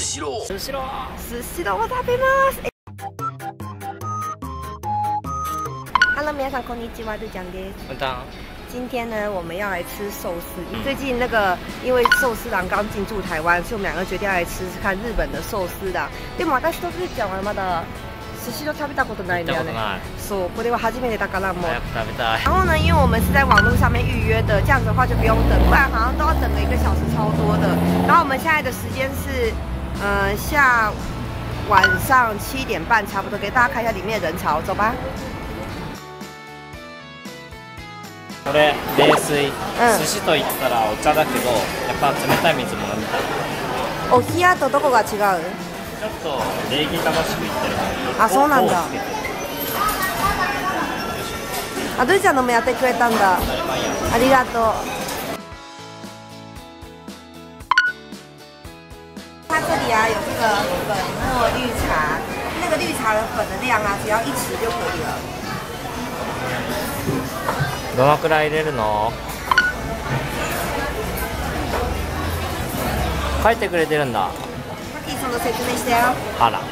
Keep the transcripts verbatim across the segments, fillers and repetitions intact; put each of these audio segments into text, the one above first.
シロー。 スシロー。 スシローを食べます。Hello， 皆さんこんにちは，日讲です。 文章。今天呢，我们要来吃寿司。最近那个，因为寿司郎刚进驻台湾，所以我们两个决定要来吃吃看日本的寿司郎。でも私と日ちゃんはまだ寿司を食べたことないんだよね。そう、これは初めてだからもう。 食べたい。 然后呢，因为我们是在网络上面预约的，这样子的话就不用等，不然好像都要等个一个小时超多的。然后我们现在的时间是，呃，下晚上七点半差不多，给大家看一下里面的人潮，走吧。 これ冷水、寿司と言ったらお茶だけど、やっぱ冷たい水も飲みたい。 お冷やとどこが違う？ ちょっと礼儀正しく言ってるのに。 あ、そうなんだ。あ、どいちゃんのもやってくれたんだ。ありがとう。它这里啊有这个粉末绿茶，那个绿茶的粉的量啊，只要一匙就可以了。 どのくらい入れるの？書いてくれてるんだ。 さっきその説明したよ。 あら。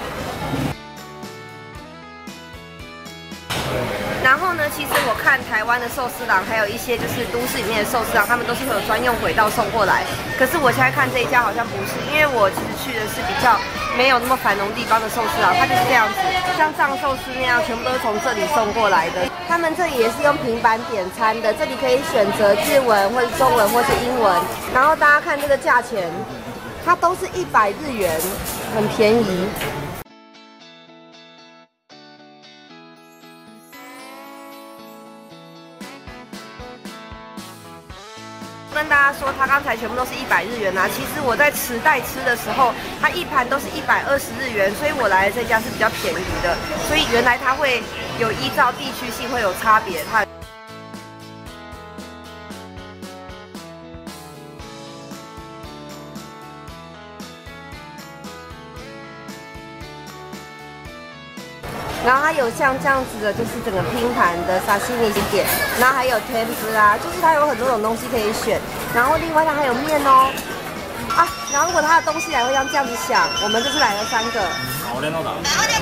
然后呢，其实我看台湾的寿司郎，还有一些就是都市里面的寿司郎，他们都是会有专用轨道送过来。可是我现在看这一家好像不是，因为我其实去的是比较没有那么繁荣地方的寿司郎，它就是这样子，像藏寿司那样，全部都是从这里送过来的。他们这里也是用平板点餐的，这里可以选择日文或者中文或是英文。然后大家看这个价钱，它都是一百日元，很便宜。跟大家说，它刚才全部都是一百日元啊。其实我在池袋吃的时候，它一盘都是一百二十日元，所以我来的这家是比较便宜的。所以原来它会有依照地区性会有差别。它然后它有像这样子的，就是整个拼盘的沙西米点，然后还有天ぷら，就是它有很多种东西可以选。然后另外它还有面哦，啊，然后如果它的东西来会像这样子想，我们就是来了三个。 俺のだ。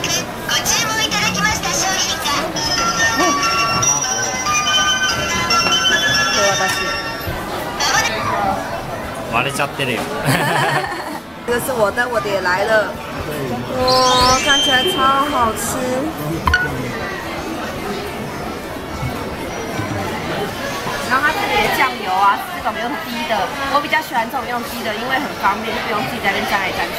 割れちゃってるよ。 这个是我的，我的也来了。哇，看起来超好吃。然后它这里的酱油啊，是这种用滴的，我比较喜欢这种用滴的，因为很方便，就不用自己在那边沾来沾去。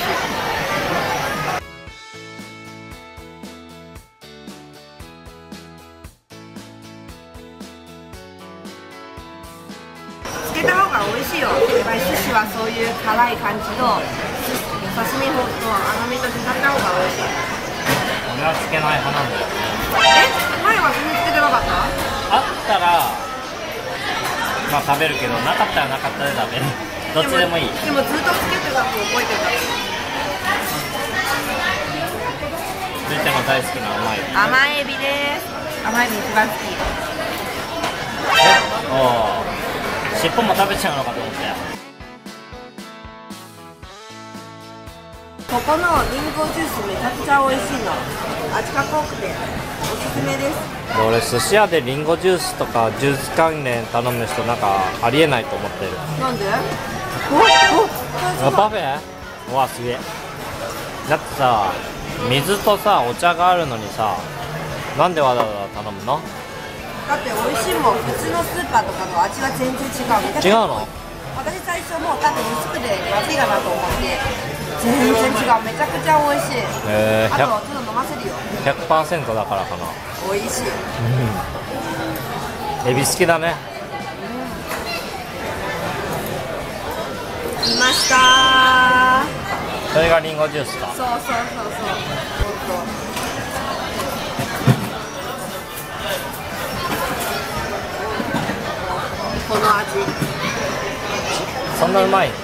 つけた方が美味しいよ。やっぱり寿司はそういう辛い感じの刺身ほど甘みとして食べた方が美味しい。 俺はつけない派なんだよね。 え、前は全然つけてなかった？ あったらまあ食べるけど、なかったらなかったで食べる。どっちでもいい。 でもずっとつけてたの覚えてた。 るいちゃんが大好きな甘い。 甘エビです。甘エビ一番好き。 おお。尻尾も食べちゃうのかと思ったよ。 ここのリンゴジュースめちゃくちゃ美味しいの。味が濃くておすすめです。 俺寿司屋でリンゴジュースとかジュース関連頼む人なんかありえないと思ってる。 なんで？ おお、パフェ？うわ、すげえ。だってさ、水とさお茶があるのにさ、なんでわざわざ頼むの？ だって美味しいもん。普通のスーパーとかと味が全然違う。 違うの？ 私最初もう多分薄くでまずいかなと思って全然違う。めちゃくちゃ美味しい。 えー、 あとちょっと飲ませるよ。 ひゃくパーセント だからかな。 美味しい。 エビ好きだね。 来ました。 それがリンゴジュースか。 そうそうそうそう。この味。 そんなうまい。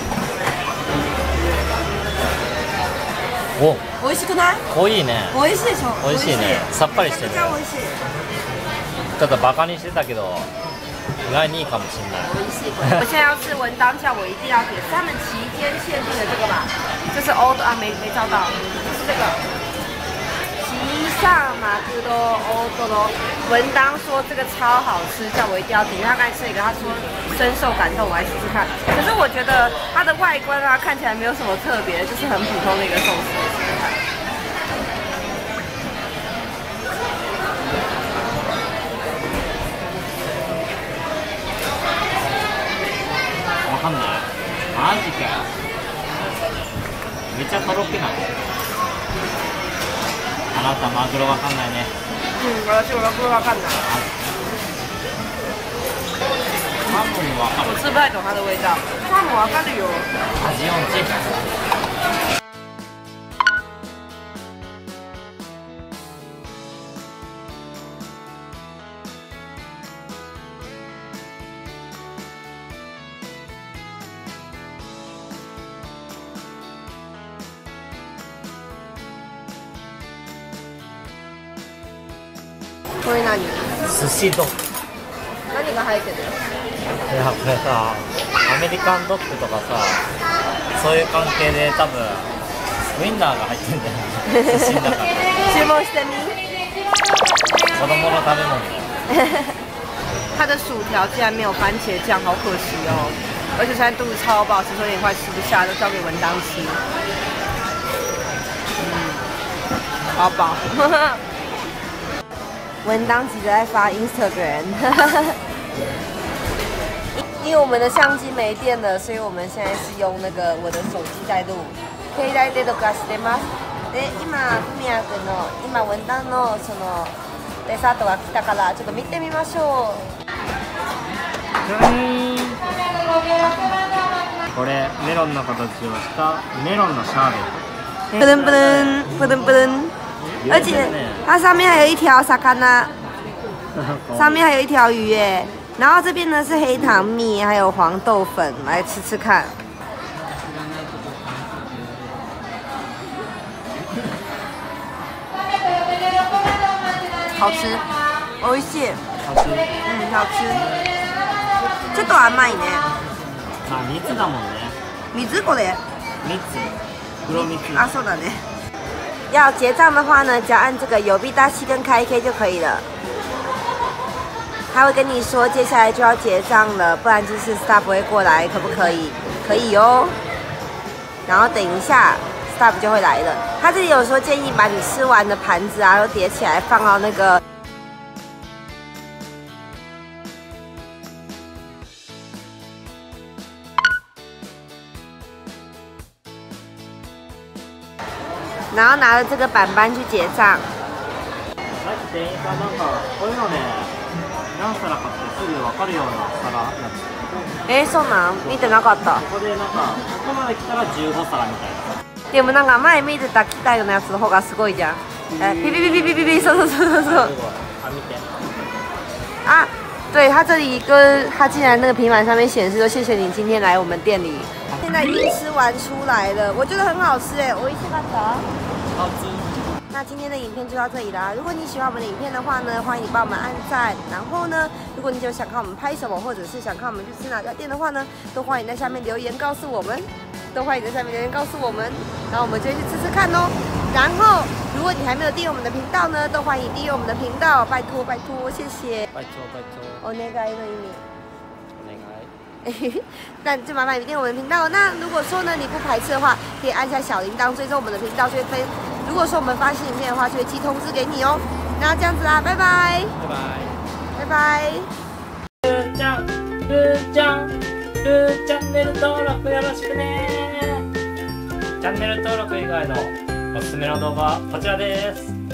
お、 美味しくない？ 濃いね。 美味しいでしょ。 美味しいね。さっぱりしてる。 めちゃくちゃ美味しい。 ちょっとバカにしてたけど、意外にいいかもしれない。 美味しい。我现在要吃文当叫我一定要点，是他们期间限定的这个吧？ 这是欧啊，没没照到，是这个。吉萨马格多欧多罗，文当说这个超好吃，叫我一定要点。因为他刚才吃一个，他说深受感动，我来试试看。可是我觉得它的外观啊，看起来没有什么特别，就是很普通的一个寿司。 わかんない。マジかよ。めっちゃとろけない。あなたマグロわかんないね。 嗯，私我不知道看哪。 サーモンわかる。 我吃不太懂它的味道。サーモンわかるよ。 味音痴。 これ何？ 寿司ドッグ。 何が入ってる？ いやこれさ、アメリカンドッグとかさ、そういう関係で多分ウインナーが入ってるんだよね。寿司の中で。 注文してみ。 子供の食べ物だよ。 它的薯条竟然没有番茄酱，好可惜哦！而且现在肚子超饱，其实有点快吃不下，都交给文当吃。嗯，好饱。文当急着在发 Instagram， 因为我们的相机没电了，所以我们现在是用那个我的手机在录。携帯で録画してます。で、今フミヤ君の今文当のそのデザートが来たからちょっと見てみましょう。 これメロンの形をしたメロンのシャーベット。 不噔不噔不噔不噔。而且它上面还有一条沙卡纳，上面还有一条鱼耶。然后这边呢是黑糖蜜，还有黄豆粉，来吃吃看。好吃，美味しい。 好吃。 嗯，好吃。ちょっと甘いね。 あ、蜜だもんね。 蜜これ。 蜜。黒蜜。 啊，そうだね。要结账的话呢，只要按这个有币大西跟开 K 就可以了。他会跟你说接下来就要结账了，不然就是 staff 会过来，可不可以？可以哦。然后等一下 staff 就会来了。他这里有说建议把你吃完的盘子啊都叠起来放到那个。然后拿着这个板板去結賬。 さっき店員さんなんかこういうのね、何皿かってすぐ分かるような皿なんですよ。 えー、そうなん？見てなかった。 ここでなんかここまで来たらじゅうご皿みたいな。 でもなんか前見てた機械のやつの方がすごいじゃん。え、ピピピピピピピ，そうそうそうそうそう。 あ、見て。 啊，对，它这里跟它竟然那个平板上面显示说谢谢你今天来我们店里。现在已经吃完出来了，我觉得很好吃哎，我一起把它。 好吃。 那今天的影片就到这里啦。如果你喜欢我们的影片的话呢，欢迎你帮我们按赞。然后呢，如果你就想看我们拍什么，或者是想看我们去吃哪家店的话呢，都欢迎在下面留言告诉我们。都欢迎在下面留言告诉我们，然后我们就去吃吃看哦。然后，如果你还没有订阅我们的频道呢，都欢迎订阅我们的频道，拜托拜托，谢谢。 拜托拜托。 お願いの意味。 お願い。 那就麻烦你订阅我们的频道。那如果说呢你不排斥的话，可以按下小铃铛追踪我们的频道，就会分。如果说我们发新影片的话，就会寄通知给你哦。那这样子啦，拜拜。 拜拜。 拜拜。 ふーちゃん、ふーちゃん、ふーチャンネル登録よろしくね。チャンネル登録以外のおすすめの動画はこちらです。